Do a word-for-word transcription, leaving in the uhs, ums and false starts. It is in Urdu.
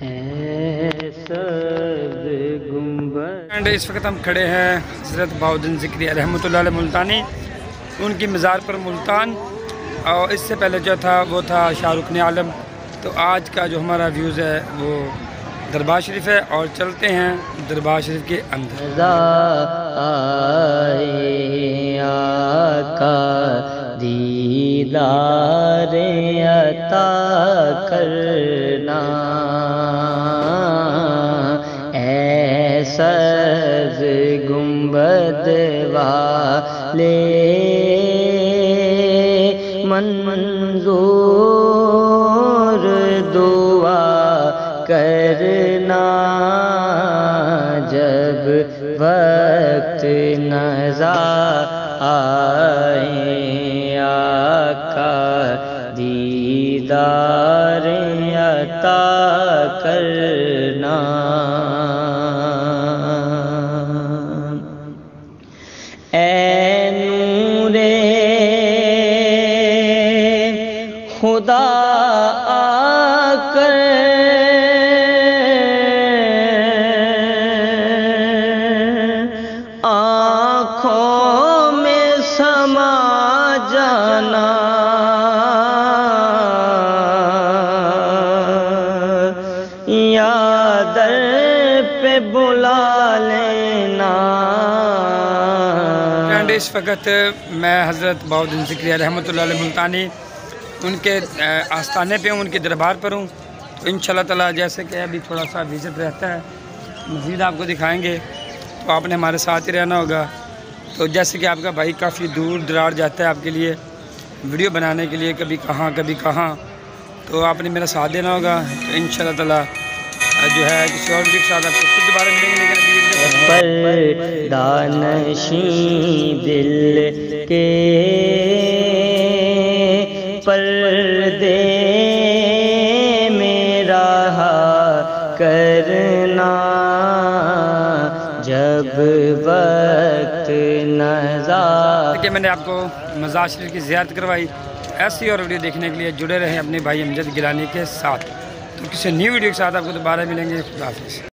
اینڈ اس وقت ہم کھڑے ہیں حضرت بہاؤالدین ذکری رحمۃ اللہ علیہ ملتانی، ان کی مزار پر ملتان، اور اس سے پہلے جو تھا وہ تھا شاہ رکن عالم۔ تو آج کا جو ہمارا ویوز ہے وہ دربار شریف ہے، اور چلتے ہیں دربار شریف کے اندر۔ آقا دیدار عطا کرنا، ایسا گنبد والے منظور دعا کرنا، جب وقت نظر آئے آقا دیدار عطا کرنا۔ اے نور خدا آ کر آنکھوں میں سما جانا، یا در پہ بلا لینا۔ اینڈ اس وقت میں حضرت بہاؤالدین ذکری رحمۃ اللہ علیہ ملتانی ان کے آستانے پہ ہوں، ان کے دربار پر ہوں۔ تو انشاءاللہ تعالیٰ جیسے کہ ابھی تھوڑا سا وزٹ رہتا ہے، مزید آپ کو دکھائیں گے، تو آپ نے ہمارے ساتھ ہی رہنا ہوگا۔ تو جیسے کہ آپ کا بھائی کافی دور دراڑ جاتا ہے آپ کے لیے ویڈیو بنانے کے لیے، کبھی کہاں کبھی کہاں، تو آپ نے میرا ساتھ دینا ہوگا۔ تو انشاءاللہ تعالیٰ جو ہے کسی اور ویڈیو کے ساتھ آپ کو پھر دوبارہ ملیں گے، لیکن پردانشیں دل کے پردے میں رہا کرنا، جب وقت نظر کہ میں نے آپ کو مزار شریف کی زیارت کروائی۔ ایسی اور ویڈیو دیکھنے کے لیے جڑے رہیں اپنے بھائی امجد گیلانی کے ساتھ۔ تو کسی نیو ویڈیو کے ساتھ آپ کو دوبارہ ملیں گے۔ خدا حافظ۔